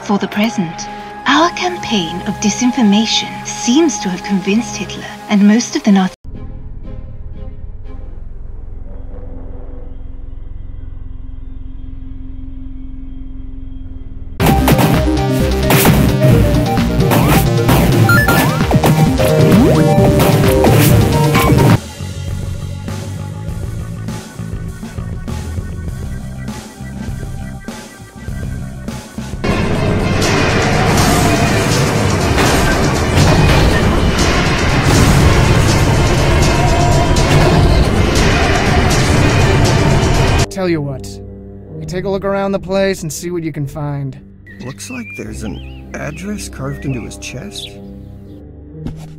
For the present, our campaign of disinformation seems to have convinced Hitler and most of the Nazi. Tell you what, you take a look around the place and see what you can find. Looks like there's an address carved into his chest.